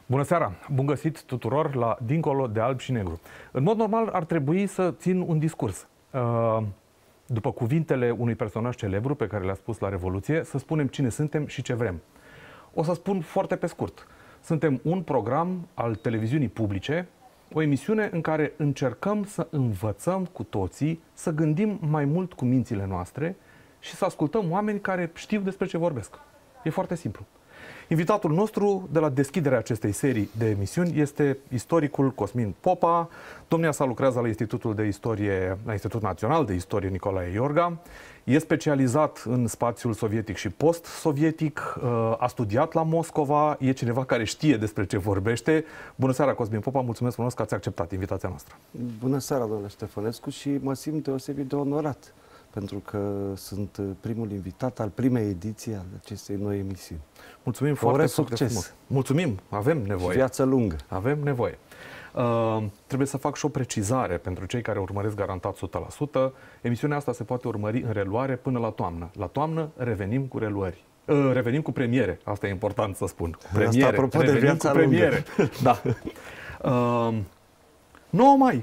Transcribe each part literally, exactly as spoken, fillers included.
Bună seara! Bun găsit tuturor la Dincolo de Alb și Negru. În mod normal ar trebui să țin un discurs. După cuvintele unui personaj celebru pe care le-a spus la Revoluție, să spunem cine suntem și ce vrem. O să spun foarte pe scurt. Suntem un program al televiziunii publice, o emisiune în care încercăm să învățăm cu toții să gândim mai mult cu mințile noastre și să ascultăm oameni care știu despre ce vorbesc. E foarte simplu. Invitatul nostru de la deschiderea acestei serii de emisiuni este istoricul Cosmin Popa. Domnia sa lucrează la Institutul de Istorie, la Institutul Național de Istorie Nicolae Iorga. E specializat în spațiul sovietic și post-sovietic, a studiat la Moscova, e cineva care știe despre ce vorbește. Bună seara, Cosmin Popa, mulțumesc frumos că ați acceptat invitația noastră. Bună seara, domnule Ștefănescu, și mă simt deosebit de onorat, pentru că sunt primul invitat al primei ediții al acestei noi emisiuni. Mulțumim foarte, foarte frumos. Mulțumim, avem nevoie. Și viață lungă. Avem nevoie. Uh, trebuie să fac și o precizare pentru cei care urmăresc garantat o sută la sută. Emisiunea asta se poate urmări în reluare până la toamnă. La toamnă revenim cu reluări. Uh, revenim cu premiere. Asta e important să spun. Premiere. Asta apropo de viața cu premiere. Da. Uh, nouă mai.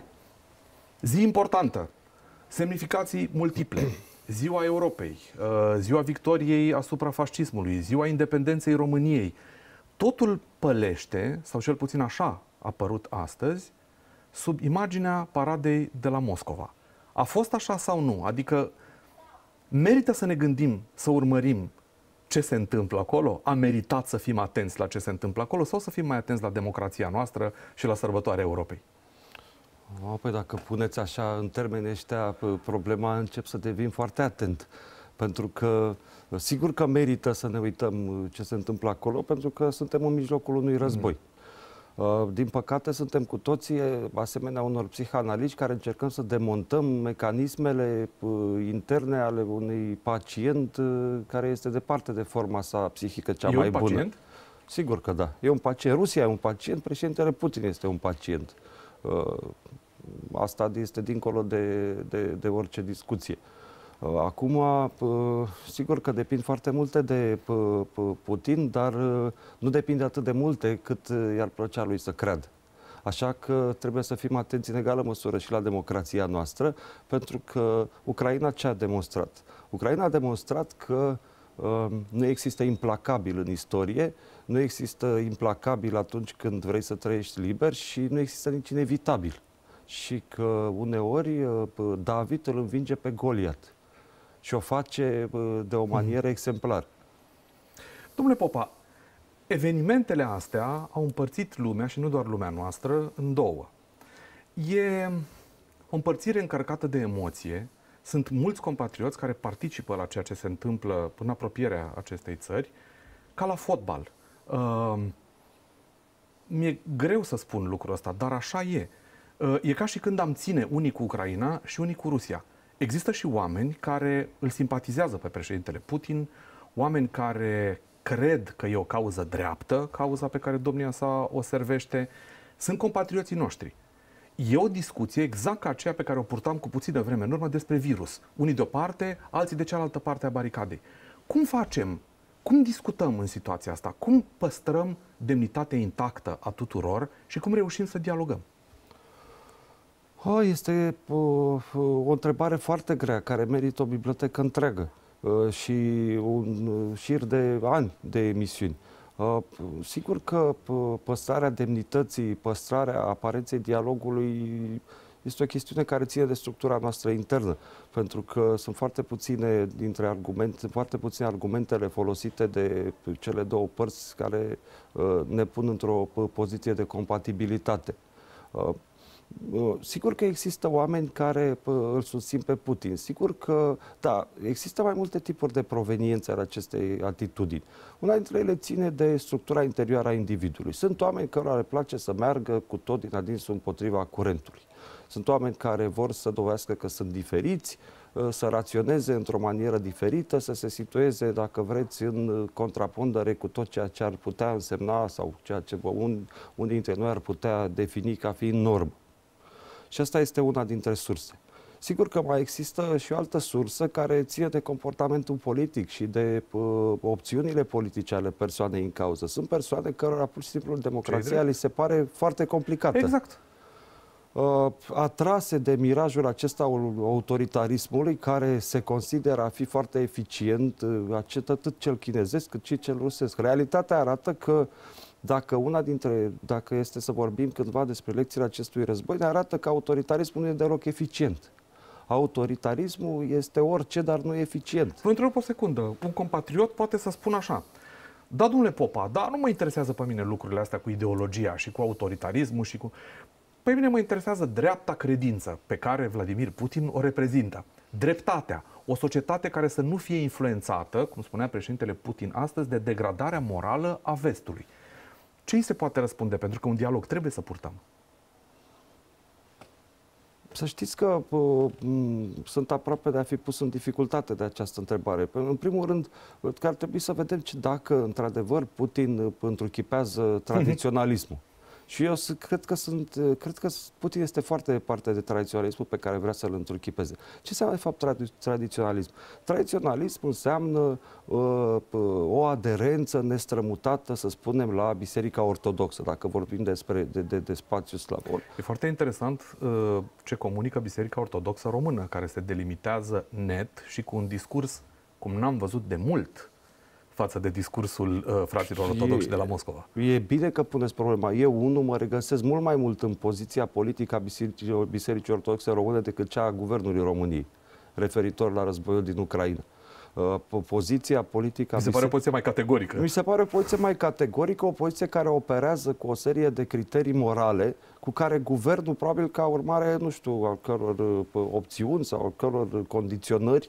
Zi importantă. Semnificații multiple. Ziua Europei, ziua victoriei asupra fascismului, ziua independenței României. Totul pălește, sau cel puțin așa a apărut astăzi, sub imaginea paradei de la Moscova. A fost așa sau nu? Adică merită să ne gândim, să urmărim ce se întâmplă acolo? A meritat să fim atenți la ce se întâmplă acolo sau să fim mai atenți la democrația noastră și la sărbătoarea Europei? O, păi dacă puneți așa în termeni ăștia problema, încep să devin foarte atent. Pentru că sigur că merită să ne uităm ce se întâmplă acolo, pentru că suntem în mijlocul unui război. Mm. Din păcate suntem cu toții asemenea unor psihanaliști care încercăm să demontăm mecanismele interne ale unui pacient care este departe de forma sa psihică cea e mai un bună. Pacient? Sigur că da. E un pacient. Rusia e un pacient, președintele Putin este un pacient. Asta este dincolo de, de, de orice discuție. Acum, sigur că depind foarte multe de Putin, dar nu depinde atât de multe cât i-ar plăcea lui să creadă. Așa că trebuie să fim atenți în egală măsură și la democrația noastră, pentru că Ucraina ce a demonstrat? Ucraina a demonstrat că nu există implacabil în istorie, nu există implacabil atunci când vrei să trăiești liber și nu există nici inevitabil. Și că uneori David îl învinge pe Goliat și o face de o manieră exemplară. Domnule Popa, evenimentele astea au împărțit lumea, și nu doar lumea noastră, în două. E o împărțire încărcată de emoție. Sunt mulți compatrioți care participă la ceea ce se întâmplă în apropierea acestei țări, ca la fotbal. Uh, mi-e greu să spun lucrul ăsta, dar așa e. Uh, e ca și când am ține unii cu Ucraina și unii cu Rusia. Există și oameni care îl simpatizează pe președintele Putin, oameni care cred că e o cauză dreaptă, cauza pe care domnia sa o servește. Sunt compatrioții noștri. E o discuție exact ca aceea pe care o purtam cu puțină vreme în urmă despre virus. Unii de o parte, alții de cealaltă parte a baricadei. Cum facem? Cum discutăm în situația asta? Cum păstrăm demnitatea intactă a tuturor și cum reușim să dialogăm? Oh, este o, o întrebare foarte grea, care merită o bibliotecă întreagă uh, și un șir de ani de emisiuni. Uh, sigur că păstrarea demnității, păstrarea aparenței dialogului este o chestiune care ține de structura noastră internă, pentru că sunt foarte puține dintre argumente, sunt foarte puține argumentele folosite de cele două părți care uh, ne pun într-o poziție de compatibilitate. Uh, Sigur că există oameni care îl susțin pe Putin. Sigur că, da, există mai multe tipuri de proveniențe ale acestei atitudini. Una dintre ele ține de structura interioară a individului. Sunt oameni cărora le place să meargă cu tot din adinsul împotriva curentului. Sunt oameni care vor să dovedească că sunt diferiți, să raționeze într-o manieră diferită, să se situeze, dacă vreți, în contrapondere cu tot ceea ce ar putea însemna sau ceea ce unii dintre noi ar putea defini ca fiind normă. Și asta este una dintre surse. Sigur că mai există și o altă sursă care ține de comportamentul politic și de uh, opțiunile politice ale persoanei în cauză. Sunt persoane cărora pur și simplu democrația li se pare foarte complicată. Exact. Uh, atrase de mirajul acesta al autoritarismului, care se consideră a fi foarte eficient, uh, atât cel chinezesc cât și cel rusesc. Realitatea arată că dacă una dintre, dacă este să vorbim cândva despre lecțiile acestui război, ne arată că autoritarismul nu e deloc eficient. Autoritarismul este orice, dar nu e eficient. Vă întreb o secundă. Un compatriot poate să spună așa: da, domnule Popa, dar nu mă interesează pe mine lucrurile astea cu ideologia și cu autoritarismul și cu... Pe mine mă interesează dreapta credință pe care Vladimir Putin o reprezintă. Dreptatea. O societate care să nu fie influențată, cum spunea președintele Putin astăzi, de degradarea morală a vestului. Ce îi se poate răspunde? Pentru că un dialog trebuie să purtăm. Să știți că uh, sunt aproape de a fi pus în dificultate de această întrebare. În primul rând, că ar trebui să vedem dacă, într-adevăr, Putin întruchipează tradiționalismul. Și eu cred că, sunt, cred că Putin este foarte departe de tradiționalismul pe care vrea să-l întruchipeze. Ce înseamnă, de fapt, tradi tradiționalism? Tradiționalism înseamnă uh, o aderență nestrămutată, să spunem, la Biserica Ortodoxă, dacă vorbim despre de, de, de spațiu slavon. E foarte interesant uh, ce comunică Biserica Ortodoxă Română, care se delimitează net și cu un discurs, cum n-am văzut de mult, față de discursul uh, fraților ortodoxi de la Moscova. E bine că puneți problema. Eu, unul, mă regăsesc mult mai mult în poziția politică a Bisericii, Bisericii Ortodoxe Române decât cea a Guvernului României, referitor la războiul din Ucraina. Uh, poziția politică... Mi se pare o poziție mai categorică. Mi se pare o poziție mai categorică, o poziție care operează cu o serie de criterii morale cu care guvernul, probabil ca urmare, nu știu, al căror uh, opțiuni sau al căror condiționări,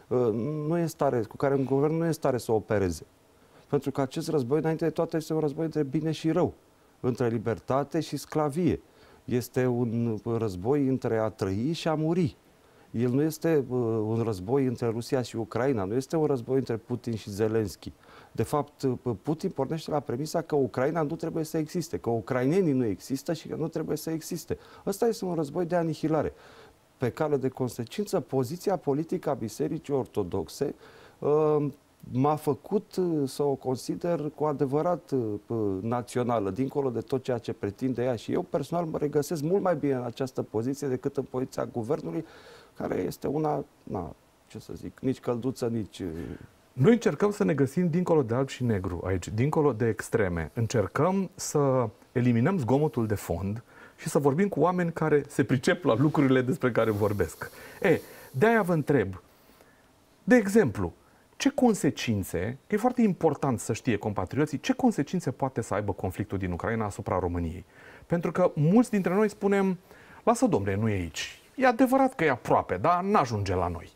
nu e stare, cu care un guvern nu e în stare să opereze. Pentru că acest război, înainte de toate, este un război între bine și rău, între libertate și sclavie. Este un război între a trăi și a muri. El nu este un război între Rusia și Ucraina, nu este un război între Putin și Zelensky. De fapt, Putin pornește la premisa că Ucraina nu trebuie să existe, că ucrainenii nu există și că nu trebuie să existe. Ăsta este un război de anihilare. Pe cale de consecință, poziția politică a Bisericii Ortodoxe uh, m-a făcut uh, să o consider cu adevărat uh, națională, dincolo de tot ceea ce pretinde ea. Și eu personal mă regăsesc mult mai bine în această poziție decât în poziția guvernului, care este una, na, ce să zic, nici călduță, nici... Uh... Noi încercăm să ne găsim dincolo de alb și negru aici, dincolo de extreme. Încercăm să eliminăm zgomotul de fond și să vorbim cu oameni care se pricep la lucrurile despre care vorbesc. E, de-aia vă întreb, de exemplu, ce consecințe, că e foarte important să știe compatrioții, ce consecințe poate să aibă conflictul din Ucraina asupra României? Pentru că mulți dintre noi spunem, lasă domnule, nu e aici. E adevărat că e aproape, dar n-ajunge la noi.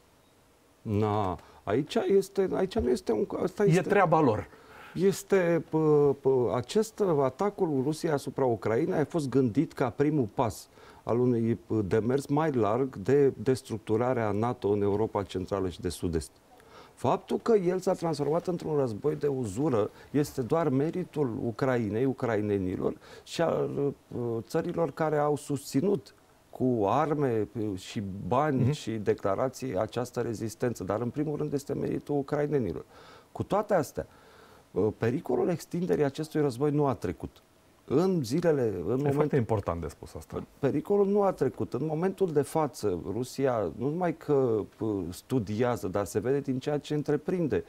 Na, aici, este, aici nu este un... Asta este... E treaba lor. Este pă, pă, acest atacul Rusiei asupra Ucrainei a fost gândit ca primul pas al unui demers mai larg de destructurare a NATO în Europa Centrală și de Sud-Est. Faptul că el s-a transformat într-un război de uzură este doar meritul Ucrainei, ucrainenilor și al uh, țărilor care au susținut cu arme și bani mm-hmm. și declarații această rezistență. Dar în primul rând este meritul ucrainenilor. Cu toate astea, pericolul extinderii acestui război nu a trecut. În zilele... În e moment... foarte important de spus asta. Pericolul nu a trecut. În momentul de față, Rusia nu numai că studiază, dar se vede din ceea ce întreprinde.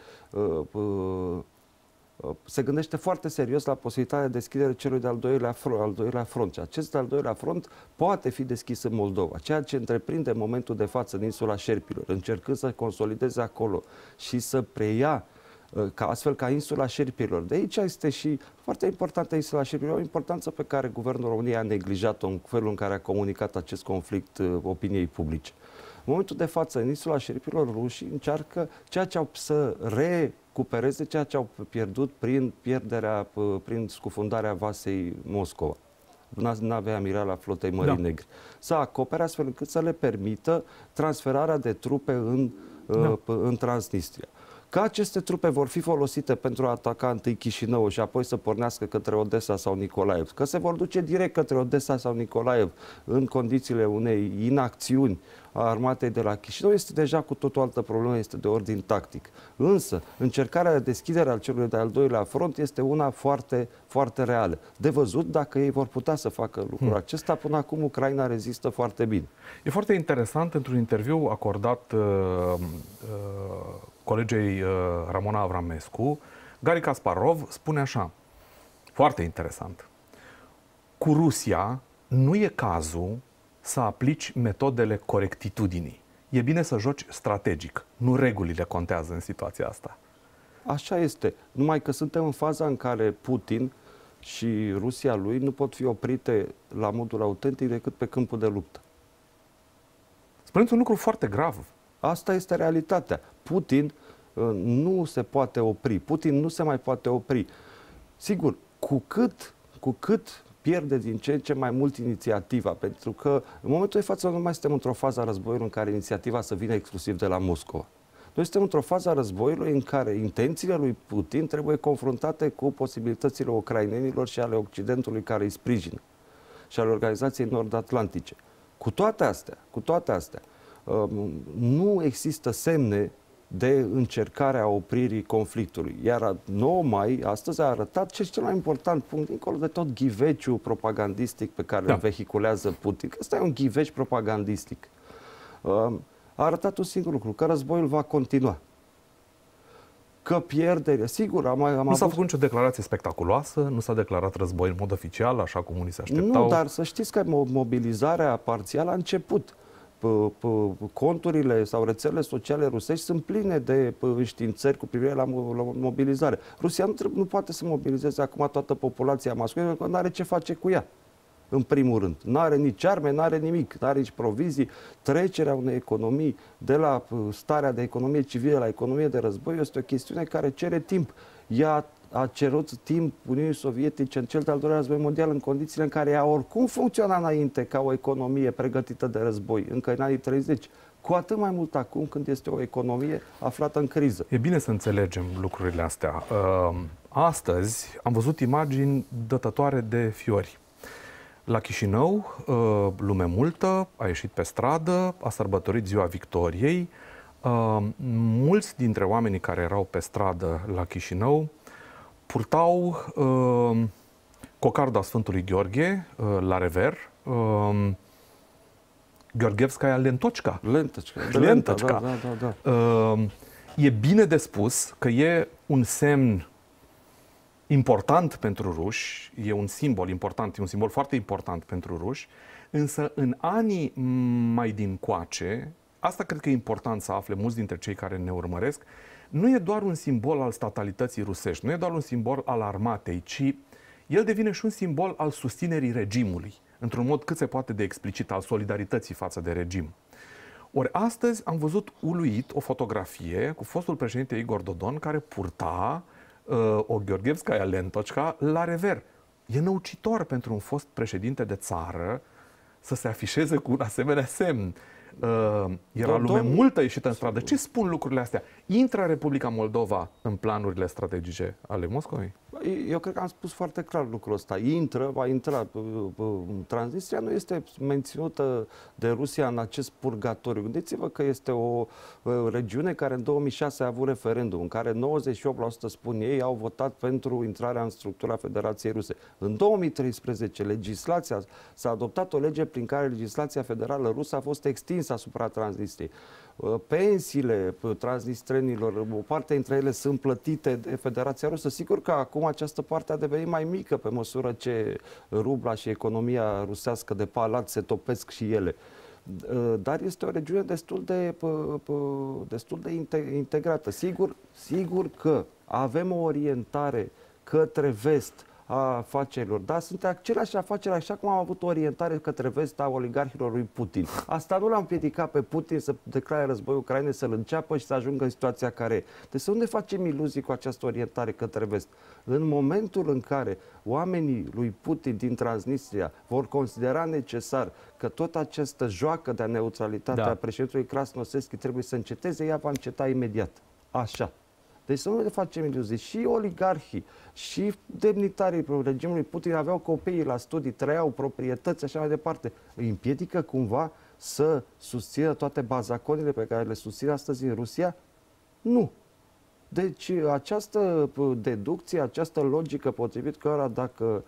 Se gândește foarte serios la posibilitatea de deschidere celui de-al doilea, al doilea front. Și acest al doilea front poate fi deschis în Moldova. Ceea ce întreprinde în momentul de față în insula Șerpilor, încercând să consolideze acolo și să preia ca astfel ca insula Șerpilor. De aici este și foarte importantă insula Șerpilor, o importanță pe care Guvernul României a neglijat-o în felul în care a comunicat acest conflict uh, opiniei publice. În momentul de față, în insula Șerpilor, rușii încearcă ceea ce au să recupereze, ceea ce au pierdut prin pierderea, uh, prin scufundarea vasei Moscova, navea amiral a flotei Mării da. Negre. Să acopere astfel încât să le permită transferarea de trupe în, uh, da. în Transnistria. Că aceste trupe vor fi folosite pentru a ataca întâi Chișinău și apoi să pornească către Odessa sau Nicolaev, că se vor duce direct către Odessa sau Nicolaev în condițiile unei inacțiuni a armatei de la Chișinău este deja cu tot o altă problemă, este de ordin tactic. Însă, încercarea de deschidere al celui de-al doilea front este una foarte, foarte reală. De văzut dacă ei vor putea să facă lucrul hmm. acesta. Până acum Ucraina rezistă foarte bine. E foarte interesant, într-un interviu acordat uh, uh, colegei uh, Ramona Avramescu, Gari Kasparov spune așa, foarte interesant, cu Rusia nu e cazul să aplici metodele corectitudinii. E bine să joci strategic, nu regulile contează în situația asta. Așa este, numai că suntem în faza în care Putin și Rusia lui nu pot fi oprite la modul autentic decât pe câmpul de luptă. Spuneți un lucru foarte grav. Asta este realitatea. Putin uh, nu se poate opri. Putin nu se mai poate opri. Sigur, cu cât, cu cât pierde din ce în ce mai mult inițiativa, pentru că în momentul de față nu mai suntem într-o fază a războiului în care inițiativa să vină exclusiv de la Moscova. Noi suntem într-o fază a războiului în care intențiile lui Putin trebuie confruntate cu posibilitățile ucrainenilor și ale Occidentului care îi sprijină și ale Organizației Nord-Atlantice. Cu toate astea, cu toate astea, nu există semne de încercare a opririi conflictului. Iar nouă mai, astăzi, a arătat ce este cel mai important punct, dincolo de tot ghiveciul propagandistic pe care da. îl vehiculează Putin, că ăsta e un ghiveci propagandistic. A arătat un singur lucru, că războiul va continua. Că pierdere, sigur, am, am Nu s-a făcut nicio declarație spectaculoasă, nu s-a declarat război în mod oficial, așa cum unii se așteptau. Nu, dar să știți că mobilizarea parțială a început. Conturile sau rețelele sociale rusești sunt pline de înștiințări cu privire la mobilizare. Rusia nu, trebuie, nu poate să mobilizeze acum toată populația masculă, pentru că nu are ce face cu ea. În primul rând. Nu are nici arme, nu are nimic, nu are nici provizii. Trecerea unei economii de la starea de economie civilă la economie de război este o chestiune care cere timp. Ea a cerut timp Uniunii Sovietice în cel de-al doilea război mondial în condițiile în care ea oricum funcționa înainte ca o economie pregătită de război, încă în anii treizeci. Cu atât mai mult acum când este o economie aflată în criză. E bine să înțelegem lucrurile astea. Astăzi am văzut imagini dătătoare de fiori. La Chișinău, lume multă a ieșit pe stradă, a sărbătorit Ziua Victoriei. Mulți dintre oamenii care erau pe stradă la Chișinău purtau uh, cocarda Sfântului Gheorghe uh, la rever, uh, Gheorghevskaya Lentocca. Lentocca. Lentocca. Da, da, da, da. Uh, e bine de spus că e un semn important pentru ruși, e un simbol important, e un simbol foarte important pentru ruși, însă în anii mai din coace, asta cred că e important să afle mulți dintre cei care ne urmăresc, nu e doar un simbol al statalității rusești, nu e doar un simbol al armatei, ci el devine și un simbol al susținerii regimului, într-un mod cât se poate de explicit, al solidarității față de regim. Ori astăzi am văzut uluit o fotografie cu fostul președinte Igor Dodon care purta uh, o Gheorghevskaya Lentocca la rever. E năucitor pentru un fost președinte de țară să se afișeze cu un asemenea semn. Uh, era lume multă ieșită în stradă. Ce spun lucrurile astea? Intră Republica Moldova în planurile strategice ale Moscovei? Eu cred că am spus foarte clar lucrul ăsta. Intră, va intra. Transnistria nu este menținută de Rusia în acest purgatoriu. Gândiți-vă că este o regiune care în două mii șase a avut referendum, în care nouăzeci și opt la sută spun ei au votat pentru intrarea în structura Federației Ruse. În două mii treisprezece, legislația, s-a adoptat o lege prin care legislația federală rusă a fost extinsă asupra Transnistriei. Pensiile transnistrenilor, o parte dintre ele sunt plătite de Federația Rusă. Sigur că acum această parte a devenit mai mică pe măsură ce rubla și economia rusească de palat se topesc și ele. Dar este o regiune destul de, destul de integrată. Sigur, sigur că avem o orientare către vest a afacerilor, dar sunt aceleași afaceri, așa cum am avut o orientare către vest a oligarhilor lui Putin. Asta nu l-a împiedicat pe Putin să declare războiul Ucrainei, să-l înceapă și să ajungă în situația care e. Deci să nu ne facem iluzii cu această orientare către vest. În momentul în care oamenii lui Putin din Transnistria vor considera necesar că tot această joacă de neutralitate da. a președintelui Krasnosevski trebuie să înceteze, ea va înceta imediat. Așa. Deci să nu le facem iluzii. Și oligarhii, și demnitarii regimului Putin aveau copiii la studii, trăiau proprietăți, așa mai departe. Îi împiedică cumva să susțină toate bazaconile pe care le susține astăzi în Rusia? Nu. Deci această deducție, această logică potrivit cărora dacă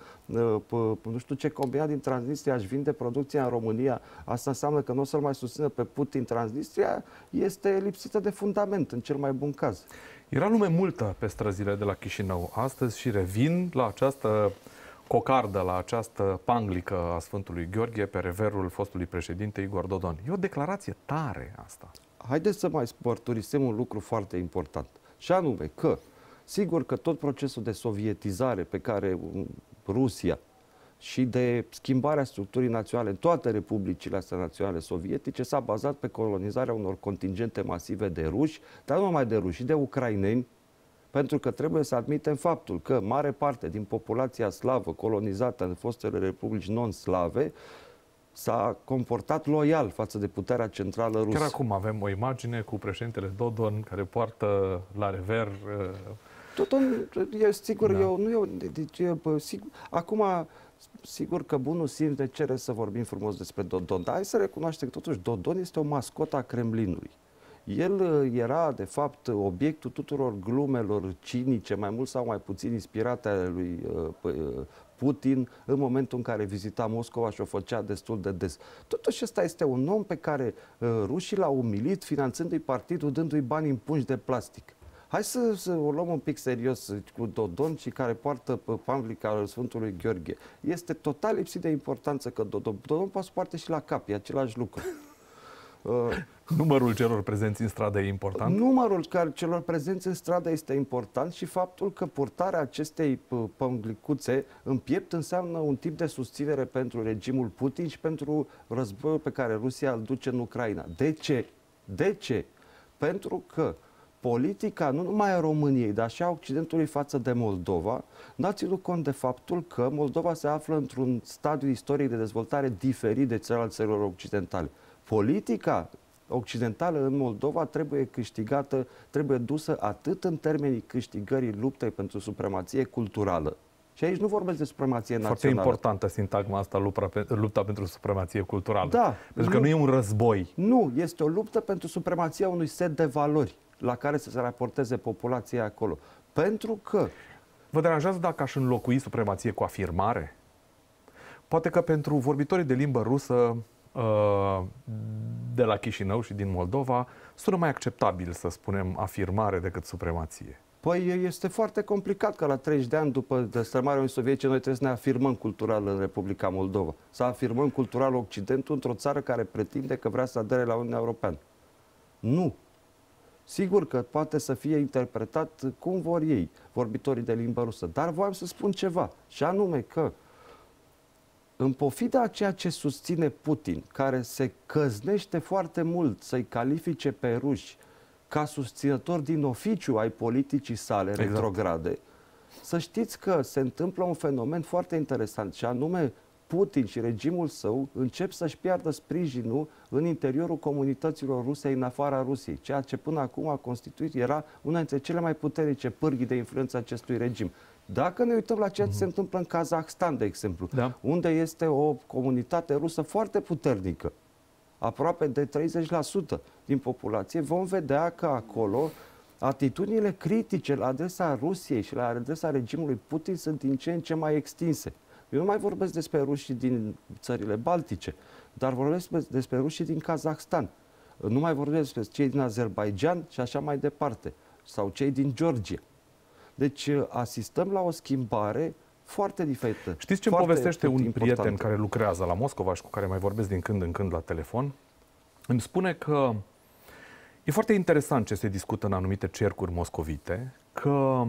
nu știu ce combinat din Transnistria își vinde producția în România, asta înseamnă că nu o să-l mai susțină pe Putin Transnistria, este lipsită de fundament în cel mai bun caz. Era lume multă pe străzile de la Chișinău astăzi și revin la această cocardă, la această panglică a Sfântului Gheorghe pe reverul fostului președinte Igor Dodon. E o declarație tare asta. Haideți să mai mărturisim un lucru foarte important. Și anume că, sigur că tot procesul de sovietizare pe care Rusia și de schimbarea structurii naționale în toate republicile astea naționale sovietice s-a bazat pe colonizarea unor contingente masive de ruși, dar nu numai de ruși, și de ucraineni, pentru că trebuie să admitem faptul că mare parte din populația slavă colonizată în fostele republici non-slave s-a comportat loial față de puterea centrală rusă. Chiar acum avem o imagine cu președintele Dodon care poartă la rever... Dodon, e sigur, da. eu, nu eu, deci, sigur, acum, sigur că bunul simț ne cere să vorbim frumos despre Dodon, dar hai să recunoaștem că totuși Dodon este o mascotă a Kremlinului. El era, de fapt, obiectul tuturor glumelor cinice, mai mult sau mai puțin inspirate ale lui Putin în momentul în care vizita Moscova și o făcea destul de des. Totuși ăsta este un om pe care uh, rușii l-au umilit finanțându-i partidul, dându-i bani în pungi de plastic. Hai să, să o luăm un pic serios cu Dodon și care poartă panglica al Sfântului Gheorghe. Este total lipsit de importanță că Dodon, Dodon poate să poarte și la cap, e același lucru. Uh, Numărul celor prezenți în stradă e important? Numărul celor prezenți în stradă este important și faptul că purtarea acestei pănglicuțe în piept înseamnă un tip de susținere pentru regimul Putin și pentru războiul pe care Rusia îl duce în Ucraina. De ce? De ce? Pentru că politica, nu numai a României, dar și a Occidentului față de Moldova, n-a ținut cont de faptul că Moldova se află într-un stadiu istoric de dezvoltare diferit de celelalte țărilor occidentale. Politica occidentală în Moldova trebuie câștigată, trebuie dusă atât în termenii câștigării luptei pentru supremație culturală. Și aici nu vorbesc de supremație națională. Foarte importantă sintagma asta, lupta, lupta pentru supremație culturală. Da. Pentru că nu e un război. Nu, este o luptă pentru supremația unui set de valori la care să se raporteze populația acolo. Pentru că... Vă deranjează dacă aș înlocui supremație cu afirmare? Poate că pentru vorbitorii de limbă rusă de la Chișinău și din Moldova, sună mai acceptabil să spunem afirmare decât supremație. Păi este foarte complicat că la treizeci de ani după destrămarea Uniunii Sovietice noi trebuie să ne afirmăm cultural în Republica Moldova. Să afirmăm cultural Occidentul într-o țară care pretinde că vrea să adere la Uniunea Europeană. Nu. Sigur că poate să fie interpretat cum vor ei, vorbitorii de limbă rusă. Dar voiam să spun ceva, și anume că în pofida a ceea ce susține Putin, care se căznește foarte mult să-i califice pe ruși ca susținători din oficiu ai politicii sale exact. retrograde, să știți că se întâmplă un fenomen foarte interesant, și anume Putin și regimul său încep să-și piardă sprijinul în interiorul comunităților ruse în afara Rusiei, ceea ce până acum a constituit, era una dintre cele mai puternice pârghii de influență acestui regim. Dacă ne uităm la ceea ce se întâmplă în Kazahstan, de exemplu, da. unde este o comunitate rusă foarte puternică, aproape de treizeci la sută din populație, vom vedea că acolo atitudinile critice la adresa Rusiei și la adresa regimului Putin sunt din ce în ce mai extinse. Eu nu mai vorbesc despre rușii din țările baltice, dar vorbesc despre rușii din Kazahstan. Nu mai vorbesc despre cei din Azerbaijan și așa mai departe, sau cei din Georgia. Deci asistăm la o schimbare foarte diferită. Știți ce îmi povestește un importantă. prieten care lucrează la Moscova și cu care mai vorbesc din când în când la telefon? Îmi spune că e foarte interesant ce se discută în anumite cercuri moscovite, că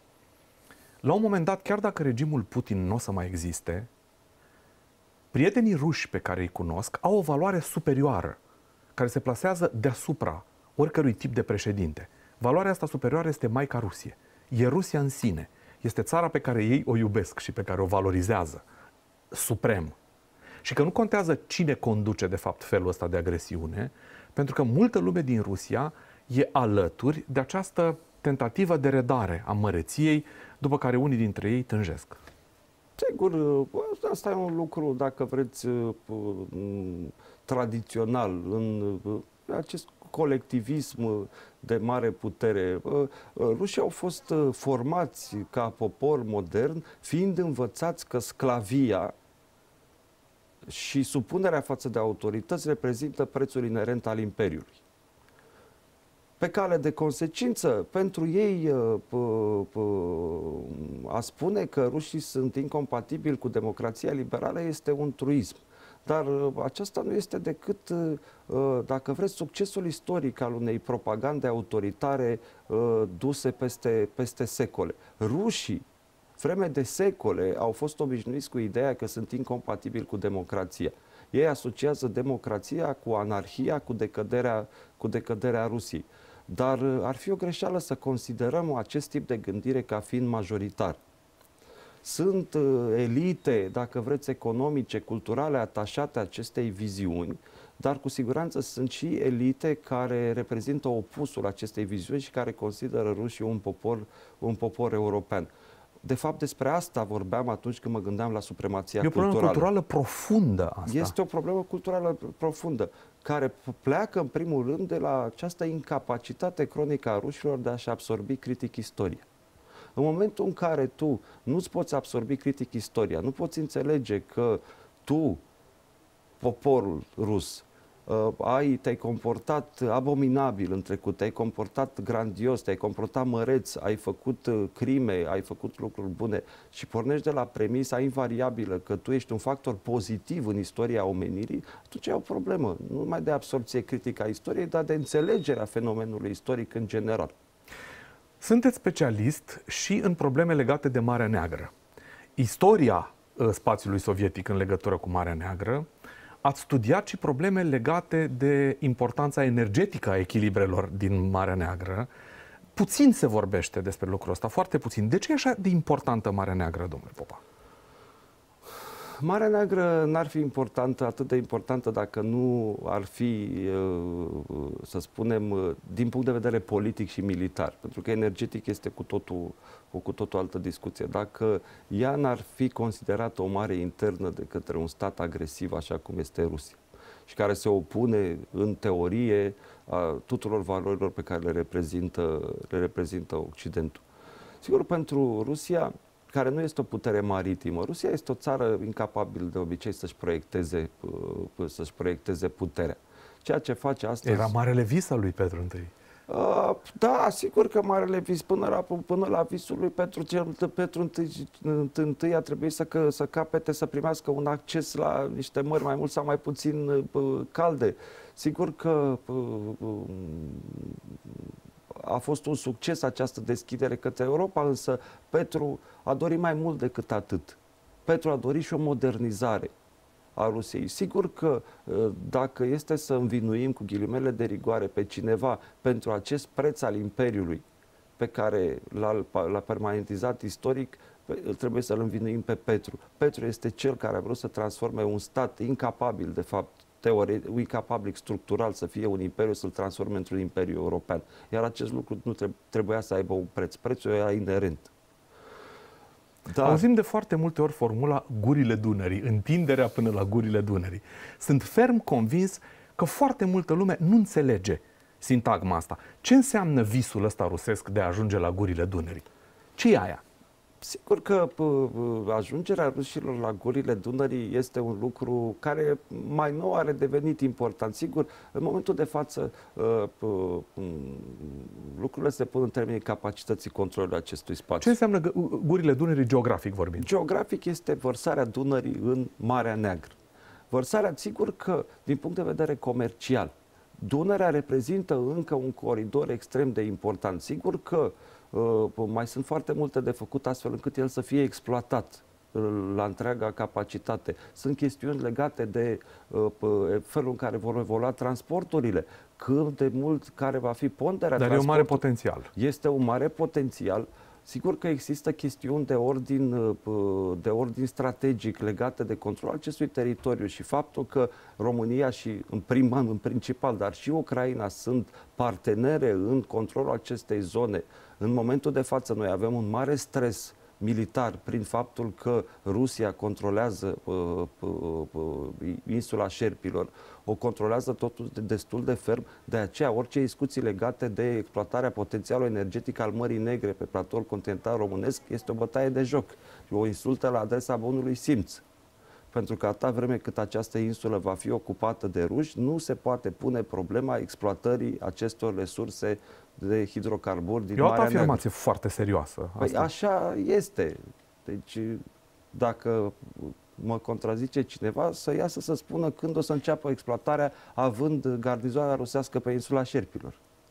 la un moment dat, chiar dacă regimul Putin nu o să mai existe, prietenii ruși pe care îi cunosc au o valoare superioară, care se plasează deasupra oricărui tip de președinte. Valoarea asta superioară este Maica Rusie. E Rusia în sine. Este țara pe care ei o iubesc și pe care o valorizează suprem. Și că nu contează cine conduce, de fapt, felul ăsta de agresiune, pentru că multă lume din Rusia e alături de această tentativă de redare a măreției, după care unii dintre ei tânjesc. Sigur, asta e un lucru, dacă vreți, tradițional în acest colectivism de mare putere. Rușii au fost formați ca popor modern, fiind învățați că sclavia și supunerea față de autorități reprezintă prețul inerent al Imperiului. Pe cale de consecință, pentru ei a spune că rușii sunt incompatibili cu democrația liberală este un truism. Dar aceasta nu este decât, dacă vreți, succesul istoric al unei propagande autoritare duse peste, peste secole. Rușii, vreme de secole, au fost obișnuiți cu ideea că sunt incompatibili cu democrația. Ei asociază democrația cu anarhia, cu decăderea, cu decăderea Rusiei. Dar ar fi o greșeală să considerăm acest tip de gândire ca fiind majoritar. Sunt uh, elite, dacă vreți, economice, culturale, atașate acestei viziuni, dar cu siguranță sunt și elite care reprezintă opusul acestei viziuni și care consideră rușii un popor, un popor european. De fapt, despre asta vorbeam atunci când mă gândeam la supremația culturală. E o problemă culturală profundă asta. Este o problemă culturală profundă, care pleacă în primul rând de la această incapacitate cronică a rușilor de a-și absorbi critic istoria. În momentul în care tu nu-ți poți absorbi critic istoria, nu poți înțelege că tu, poporul rus, uh, ai, te-ai comportat abominabil în trecut, te-ai comportat grandios, te-ai comportat măreț, ai făcut uh, crime, ai făcut lucruri bune și pornești de la premisa invariabilă că tu ești un factor pozitiv în istoria omenirii, atunci e o problemă, nu numai de absorpție critică a istoriei, dar de înțelegerea fenomenului istoric în general. Sunteți specialist și în probleme legate de Marea Neagră. Istoria spațiului sovietic în legătură cu Marea Neagră, ați studiat și probleme legate de importanța energetică a echilibrelor din Marea Neagră. Puțin se vorbește despre lucrul ăsta, foarte puțin. De ce e așa de importantă Marea Neagră, domnule Popa? Marea Neagră n-ar fi importantă, atât de importantă dacă nu ar fi, să spunem, din punct de vedere politic și militar. Pentru că energetic este cu totul, o cu totul altă discuție. Dacă ea n-ar fi considerată o mare internă de către un stat agresiv, așa cum este Rusia, și care se opune în teorie a tuturor valorilor pe care le reprezintă, le reprezintă Occidentul. Sigur, pentru Rusia, care nu este o putere maritimă. Rusia este o țară incapabilă de obicei să-și proiecteze, să-și proiecteze puterea. Ceea ce face astăzi... Era marele vis al lui Petru întâi. Uh, da, sigur că marele vis, până la, până la visul lui Petru, Petru întâi, întâi a trebuit să, că, să capete, să primească un acces la niște mări mai mult sau mai puțin uh, calde. Sigur că uh, a fost un succes această deschidere către Europa, însă Petru a dorit mai mult decât atât. Petru a dorit și o modernizare a Rusiei. Sigur că dacă este să învinuim cu ghilimele de rigoare pe cineva pentru acest preț al Imperiului pe care l-a permanentizat istoric, trebuie să-l învinuim pe Petru. Petru este cel care a vrut să transforme un stat incapabil, de fapt, teoretic, incapabil structural să fie un imperiu, să-l transforme într-un imperiu european. Iar acest lucru nu trebuia să aibă un preț. Prețul era inerent. Dar... Auzim de foarte multe ori formula gurile Dunării, întinderea până la gurile Dunării. Sunt ferm convins că foarte multă lume nu înțelege sintagma asta. Ce înseamnă visul ăsta rusesc de a ajunge la gurile Dunării? Ce e aia? Sigur că ajungerea rușilor la gurile Dunării este un lucru care mai nou are devenit important. Sigur, în momentul de față lucrurile se pun în termenii capacității controlului acestui spațiu. Ce înseamnă gurile Dunării geografic vorbind? Geografic este vărsarea Dunării în Marea Neagră. Vărsarea, sigur că, din punct de vedere comercial, Dunărea reprezintă încă un coridor extrem de important. Sigur că uh, mai sunt foarte multe de făcut astfel încât el să fie exploatat uh, la întreaga capacitate. Sunt chestiuni legate de uh, felul în care vor evolua transporturile, cât de mult care va fi ponderea Dar e un mare potențial. Este un mare potențial. Sigur că există chestiuni de ordin, de ordin strategic legate de controlul acestui teritoriu și faptul că România și, în prim an, în principal, dar și Ucraina sunt partenere în controlul acestei zone. În momentul de față noi avem un mare stres militar prin faptul că Rusia controlează uh, uh, uh, insula Șerpilor, o controlează totul destul de ferm, de aceea orice discuții legate de exploatarea potențialului energetic al Mării Negre pe platoul continental românesc este o bătaie de joc, o insultă la adresa bunului simț. Pentru că atâta vreme cât această insulă va fi ocupată de ruși, nu se poate pune problema exploatării acestor resurse de hidrocarburi din Marea Neagră. E o altă afirmație foarte serioasă. Păi așa este. Deci, dacă mă contrazice cineva, să iasă să spună când o să înceapă exploatarea având garnizoana rusească pe insula Șerpilor.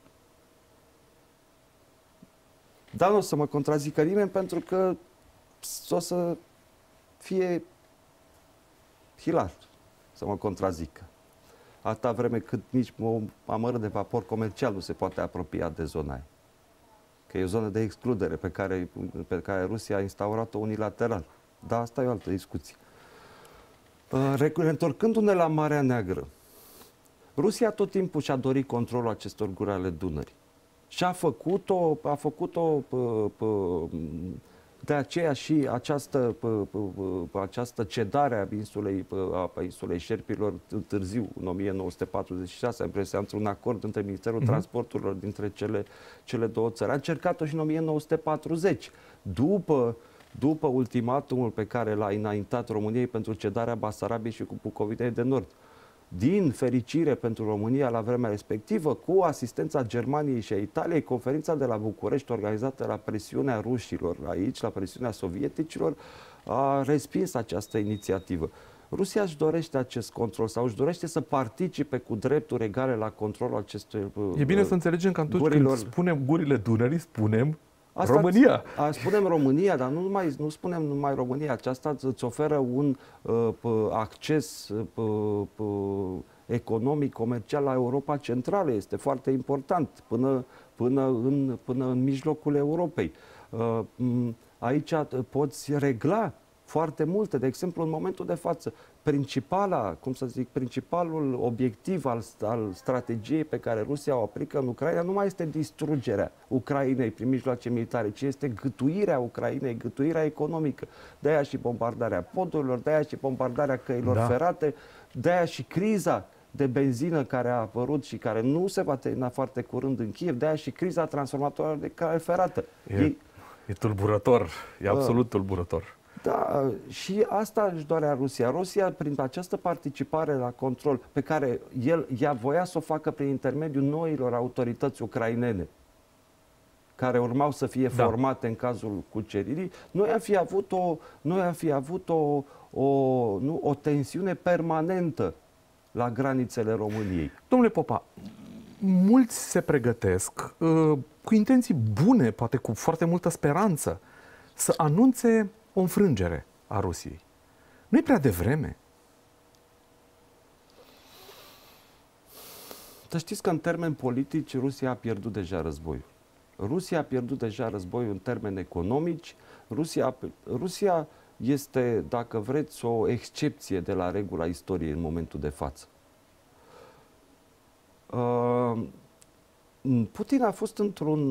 Dar nu o să mă contrazică nimeni pentru că o să fie hilar să mă contrazică. Atâta vreme cât nici o amără de vapor comercial nu se poate apropia de zona aia. Că e o zonă de excludere pe care, pe care Rusia a instaurat-o unilateral. Dar asta e o altă discuție. Întorcându-ne la Marea Neagră, Rusia tot timpul și-a dorit controlul acestor guri ale Dunării. Și a făcut-o, a făcut-o de aceea și această, această cedare a insulei, a insulei Șerpilor târziu, în o mie nouă sute patruzeci și șase, într-un acord între Ministerul uh-huh. Transporturilor dintre cele, cele două țări. A încercat-o și în o mie nouă sute patruzeci, după, după ultimatumul pe care l-a înaintat României pentru cedarea Basarabiei și cu Bucovinei de Nord. Din fericire pentru România la vremea respectivă, cu asistența Germaniei și a Italiei, conferința de la București, organizată la presiunea rușilor aici, la presiunea sovieticilor, a respins această inițiativă. Rusia își dorește acest control sau își dorește să participe cu drepturi egale la controlul acestui. E bine uh, să înțelegem că atunci gurilor, când spunem gurile Dunării, spunem Asta România. A, spunem România, dar nu, numai, nu spunem numai România. Aceasta îți oferă un uh, acces uh, uh, economic, comercial la Europa Centrală. Este foarte important până, până, în, până în mijlocul Europei. Uh, aici poți regla foarte multe. De exemplu, în momentul de față, principala, cum să zic, principalul obiectiv al, al strategiei pe care Rusia o aplică în Ucraina nu mai este distrugerea Ucrainei prin mijloace militare, ci este gâtuirea Ucrainei, gâtuirea economică. De-aia și bombardarea podurilor, de-aia și bombardarea căilor da. ferate, de-aia și criza de benzină care a apărut și care nu se va termina foarte curând în Kiev, de-aia și criza transformatorilor de cale ferată. E, e, e tulburător, e absolut tulburător. Da, și asta își dorea Rusia. Rusia, prin această participare la control, pe care el, ea voia să o facă prin intermediul noilor autorități ucrainene, care urmau să fie da. formate în cazul cuceririi, noi am fi avut o, noi am fi avut o, o, nu, o tensiune permanentă la granițele României. Domnule Popa, mulți se pregătesc uh, cu intenții bune, poate cu foarte multă speranță, să anunțe o înfrângere a Rusiei. Nu e prea devreme? Să știți că în termeni politici Rusia a pierdut deja războiul. Rusia a pierdut deja războiul în termeni economici. Rusia, Rusia este, dacă vreți, o excepție de la regula istoriei în momentul de față. Uh, Putin a fost într-un...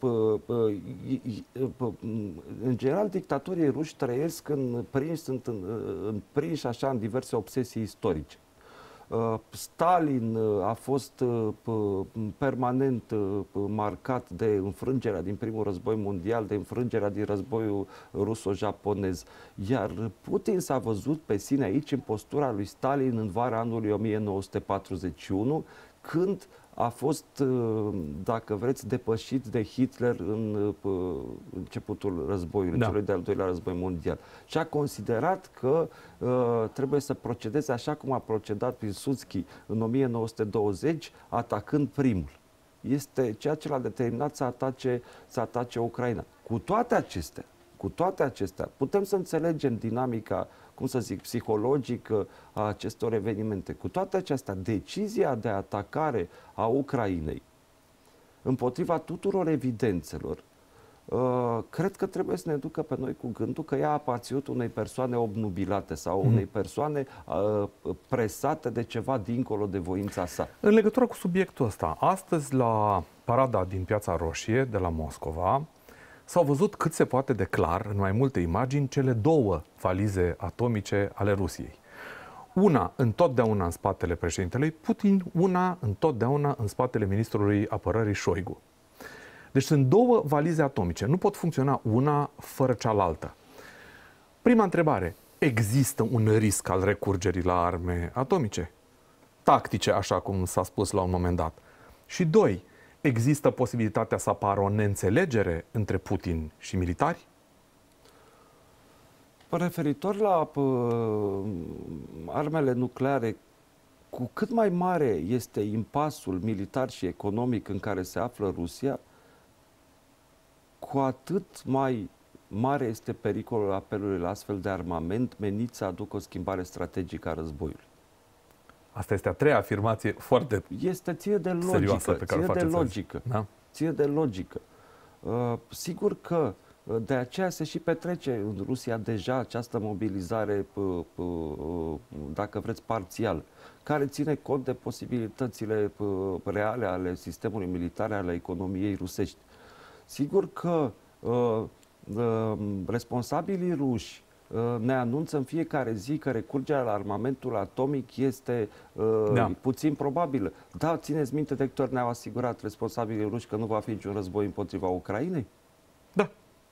În general, dictatorii ruși trăiesc în, prins, sunt în, în prinși așa în diverse obsesii istorice. Stalin a fost permanent marcat de înfrângerea din primul război mondial, de înfrângerea din războiul ruso-japonez. Iar Putin s-a văzut pe sine aici în postura lui Stalin în vara anului o mie nouă sute patruzeci și unu, când a fost, dacă vreți, depășit de Hitler în începutul războiului, da. celui de-al doilea război mondial. Și a considerat că uh, trebuie să procedeze așa cum a procedat Pilsudski în o mie nouă sute douăzeci, atacând primul. Este ceea ce l-a determinat să atace, să atace Ucraina. Cu toate acestea, cu toate acestea, putem să înțelegem dinamica, cum să zic, psihologică a acestor evenimente. Cu toate acestea, decizia de atacare a Ucrainei, împotriva tuturor evidențelor, uh, cred că trebuie să ne ducă pe noi cu gândul că ea a aparținut unei persoane obnubilate sau unei persoane uh, presate de ceva dincolo de voința sa. În legătură cu subiectul ăsta, astăzi la parada din Piața Roșie de la Moscova, s-au văzut cât se poate de clar, în mai multe imagini, cele două valize atomice ale Rusiei. Una întotdeauna în spatele președintelui Putin, una întotdeauna în spatele ministrului apărării Șoigu. Deci sunt două valize atomice. Nu pot funcționa una fără cealaltă. Prima întrebare. Există un risc al recurgerii la arme atomice? Tactice, așa cum s-a spus la un moment dat. Și doi. Există posibilitatea să apară o neînțelegere între Putin și militari? Referitor la uh, armele nucleare, cu cât mai mare este impasul militar și economic în care se află Rusia, cu atât mai mare este pericolul apelului la astfel de armament menit să aducă o schimbare strategică a războiului. Asta este a treia afirmație foarte este ține de logică, serioasă pe care ține o de faceți logică. Da? Ține de logică. Uh, sigur că de aceea se și petrece în Rusia deja această mobilizare, dacă vreți, parțial, care ține cont de posibilitățile reale ale sistemului militar, ale economiei rusești. Sigur că uh, uh, responsabilii ruși uh, ne anunță în fiecare zi că recurgerea la armamentul atomic este uh, da. puțin probabilă. Da, țineți minte de câte ori ne-au asigurat responsabilii ruși că nu va fi niciun război împotriva Ucrainei? Da.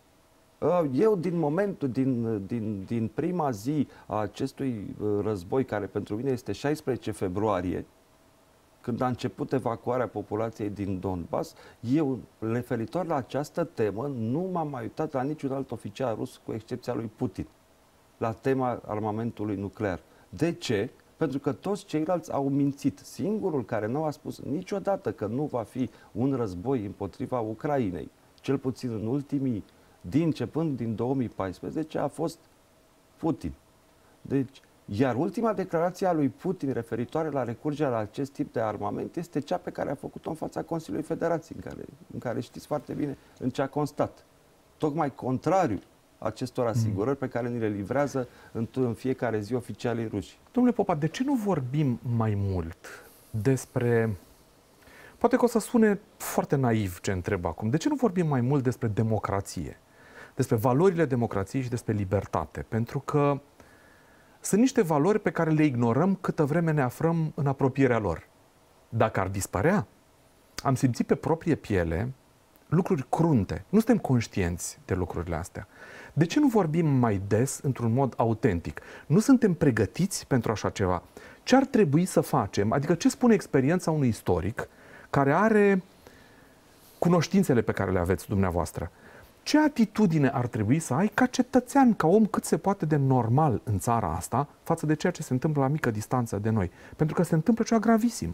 Eu, din momentul, din, din, din prima zi a acestui război, care pentru mine este șaisprezece februarie, când a început evacuarea populației din Donbass, eu, referitor la această temă, nu m-am mai uitat la niciun alt oficial rus, cu excepția lui Putin, la tema armamentului nuclear. De ce? Pentru că toți ceilalți au mințit. Singurul care nu a spus niciodată că nu va fi un război împotriva Ucrainei, cel puțin în ultimii, din începând din două mii paisprezece, a fost Putin. Deci, iar ultima declarație a lui Putin referitoare la recurgerea la acest tip de armament este cea pe care a făcut-o în fața Consiliului Federației, în care, în care știți foarte bine în ce a constat. Tocmai contrariu acestor asigurări pe care ni le livrează în, în fiecare zi oficialii ruși. Domnule Popa, de ce nu vorbim mai mult despre... Poate că o să sune foarte naiv ce întreb acum. De ce nu vorbim mai mult despre democrație? Despre valorile democrației și despre libertate? Pentru că sunt niște valori pe care le ignorăm câtă vreme ne aflăm în apropierea lor. Dacă ar dispărea, am simțit pe proprie piele lucruri crunte. Nu suntem conștienți de lucrurile astea. De ce nu vorbim mai des, într-un mod autentic? Nu suntem pregătiți pentru așa ceva? Ce ar trebui să facem? Adică ce spune experiența unui istoric care are cunoștințele pe care le aveți dumneavoastră? Ce atitudine ar trebui să ai ca cetățean, ca om cât se poate de normal în țara asta, față de ceea ce se întâmplă la mică distanță de noi? Pentru că se întâmplă ceva gravisim.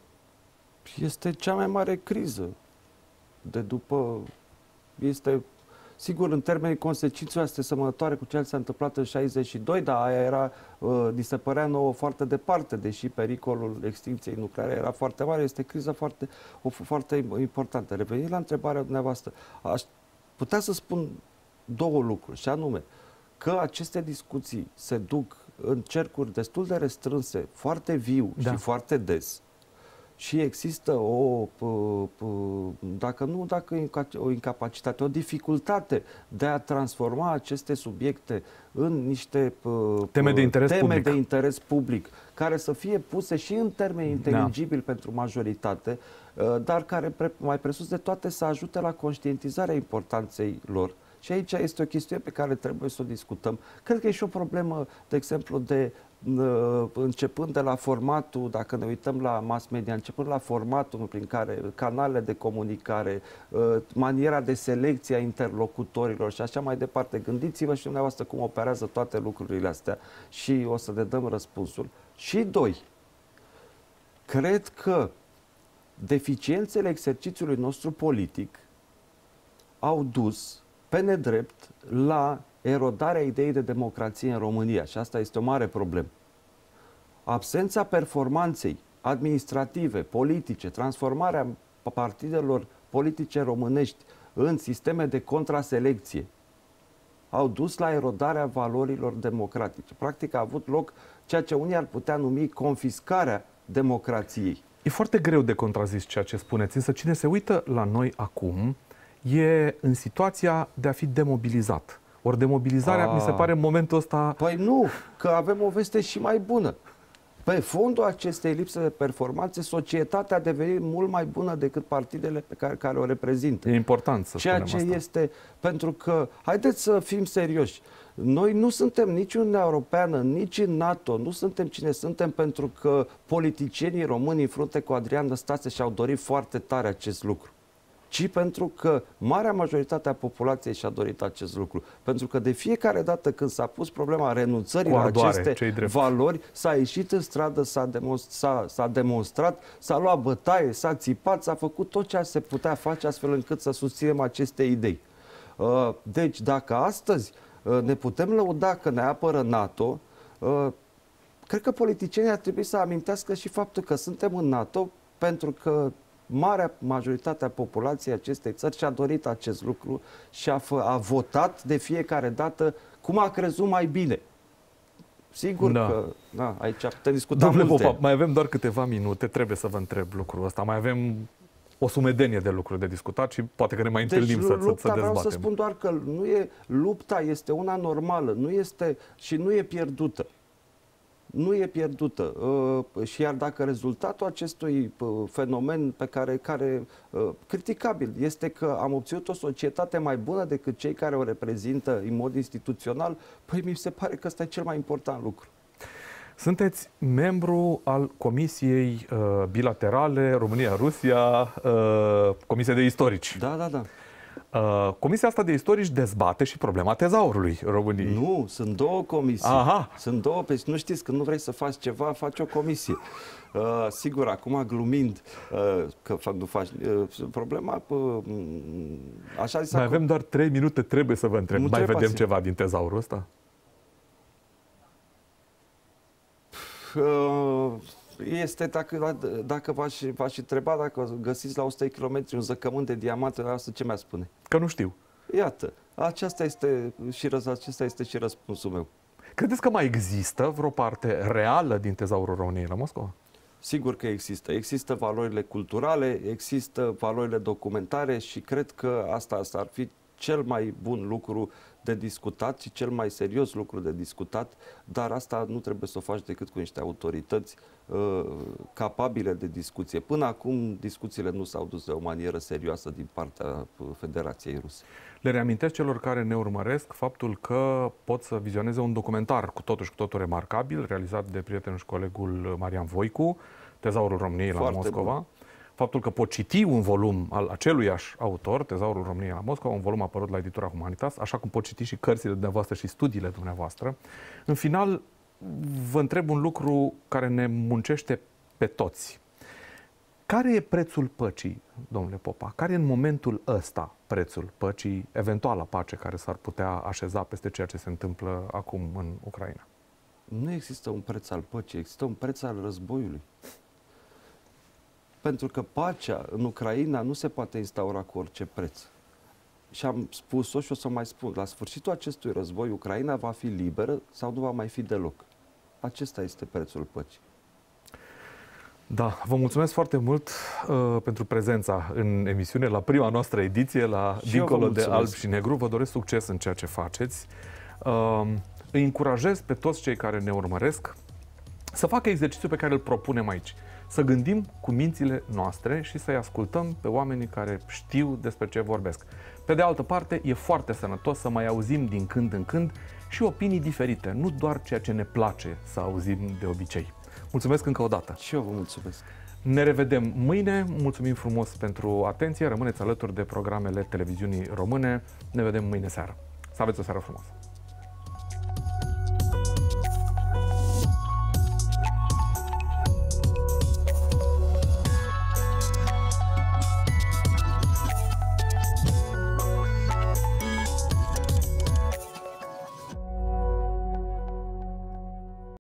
Este cea mai mare criză de după... Este, sigur, în termenii consecințelor este semănătoare cu ceea ce s-a întâmplat în șaizeci și doi, dar aia era, uh, ni se părea nouă foarte departe, deși pericolul extincției nucleare era foarte mare. Este criza foarte, o, foarte importantă. Revenind la întrebarea dumneavoastră, aș putea să spun două lucruri, și anume că aceste discuții se duc în cercuri destul de restrânse, foarte viu da. și foarte des, și există o, dacă nu dacă o incapacitate, o dificultate de a transforma aceste subiecte în niște teme de interes, teme public. de interes public, care să fie puse și în termeni inteligibili da. pentru majoritate, dar care, mai presus de toate, să ajute la conștientizarea importanței lor. Și aici este o chestiune pe care trebuie să o discutăm. Cred că e și o problemă, de exemplu, de începând de la formatul, dacă ne uităm la mass media, începând la formatul prin care canalele de comunicare, maniera de selecție a interlocutorilor și așa mai departe. Gândiți-vă și dumneavoastră cum operează toate lucrurile astea și o să ne dăm răspunsul. Și doi, cred că deficiențele exercițiului nostru politic au dus pe nedrept la erodarea ideii de democrație în România și asta este o mare problemă. Absența performanței administrative, politice, transformarea partidelor politice românești în sisteme de contraselecție au dus la erodarea valorilor democratice. Practic a avut loc ceea ce unii ar putea numi confiscarea democrației. E foarte greu de contrazis ceea ce spuneți, însă cine se uită la noi acum e în situația de a fi demobilizat. Ori demobilizarea, A. mi se pare, în momentul ăsta... Păi nu, că avem o veste și mai bună. Pe fondul acestei lipse de performanțe, societatea a devenit mult mai bună decât partidele pe care, care o reprezintă. E important să Ceea spunem ce asta. este, pentru că, haideți să fim serioși, noi nu suntem nici în Uniunea Europeană, nici în NATO, nu suntem cine suntem pentru că politicienii români în frunte cu Adrian Năstase și-au dorit foarte tare acest lucru, ci pentru că marea majoritate a populației și-a dorit acest lucru. Pentru că de fiecare dată când s-a pus problema renunțării Cu la ardoare, aceste ce-i drept. valori, s-a ieșit în stradă, s-a demonstrat, s-a demonstrat, s-a luat bătaie, s-a țipat, s-a făcut tot ce se putea face astfel încât să susținem aceste idei. Uh, Deci, dacă astăzi uh, ne putem lăuda că ne apără NATO, uh, cred că politicienii ar trebui să amintească și faptul că suntem în NATO pentru că marea majoritate a populației acestei țări și-a dorit acest lucru și a, fă, a votat de fiecare dată cum a crezut mai bine. Sigur Da. că da, aici putem discuta Domnule multe. Popa, mai avem doar câteva minute, trebuie să vă întreb lucrul ăsta. Mai avem o sumedenie de lucruri de discutat și poate că ne mai Deci întâlnim să, să, să lupta, vreau dezbatem. să spun doar că nu e, lupta este una normală, nu este și nu e pierdută. Nu e pierdută. Uh, și iar dacă rezultatul acestui uh, fenomen pe care, care uh, criticabil este că am obținut o societate mai bună decât cei care o reprezintă în mod instituțional, păi mi se pare că ăsta e cel mai important lucru. Sunteți membru al Comisiei uh, Bilaterale România-Rusia, uh, Comisia de Istorici. Da, da, da. Uh, Comisia asta de istorici dezbate și problema tezaurului României. Nu, sunt două comisii. Aha. Sunt două, pe nu știți, când nu vrei să faci ceva, faci o comisie. Uh, sigur, acum glumind uh, că fac, nu faci uh, problema, uh, așa zis. Mai acum, avem doar trei minute, trebuie să vă întreb. Nu Mai trebuie vedem să- ceva din tezaurul ăsta? uh, este, dacă, dacă v-aș, v-aș întreba dacă găsiți la o sută de kilometri un zăcământ de diamante, la asta ce mi-a spune? Că nu știu. Iată, aceasta este și, răz, acesta este și răspunsul meu. Credeți că mai există vreo parte reală din tezaurul României la Moscova? Sigur că există. Există valorile culturale, există valorile documentare și cred că asta, asta ar fi cel mai bun lucru de discutat și cel mai serios lucru de discutat, dar asta nu trebuie să o faci decât cu niște autorități uh, capabile de discuție. Până acum discuțiile nu s-au dus de o manieră serioasă din partea Federației Ruse. Le reamintesc celor care ne urmăresc faptul că pot să vizioneze un documentar cu totul și cu totul remarcabil, realizat de prietenul și colegul Marian Voicu, Tezaurul României la Foarte Moscova. bun. Faptul că pot citi un volum al aceluiași autor, Tezaurul României la Moscova, un volum apărut la editura Humanitas, așa cum pot citi și cărțile dumneavoastră și studiile dumneavoastră. În final, vă întreb un lucru care ne muncește pe toți. Care e prețul păcii, domnule Popa? Care e în momentul ăsta prețul păcii, eventuala pace care s-ar putea așeza peste ceea ce se întâmplă acum în Ucraina? Nu există un preț al păcii, există un preț al războiului. Pentru că pacea în Ucraina nu se poate instaura cu orice preț. Și am spus-o și o să mai spun. La sfârșitul acestui război, Ucraina va fi liberă sau nu va mai fi deloc. Acesta este prețul păcii. Da, vă mulțumesc foarte mult uh, pentru prezența în emisiune, la prima noastră ediție, la Și eu vă Dincolo de mulțumesc. Alb și Negru. Vă doresc succes în ceea ce faceți. Uh, îi încurajez pe toți cei care ne urmăresc să facă exercițiul pe care îl propunem aici. Să gândim cu mințile noastre și să-i ascultăm pe oamenii care știu despre ce vorbesc. Pe de altă parte, e foarte sănătos să mai auzim din când în când și opinii diferite, nu doar ceea ce ne place să auzim de obicei. Mulțumesc încă o dată! Și eu vă mulțumesc! Ne revedem mâine, mulțumim frumos pentru atenție, rămâneți alături de programele televiziunii române, ne vedem mâine seară. Să aveți o seară frumoasă!